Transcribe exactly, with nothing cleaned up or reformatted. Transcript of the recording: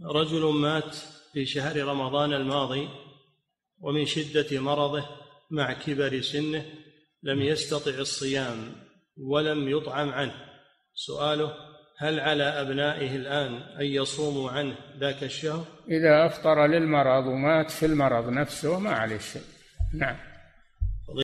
رجل مات في شهر رمضان الماضي ومن شدة مرضه مع كبر سنه لم يستطع الصيام ولم يطعم عنه. سؤاله: هل على أبنائه الآن أن يصوموا عنه ذاك الشهر؟ إذا أفطر للمرض ومات في المرض نفسه ما عليه شيء. نعم.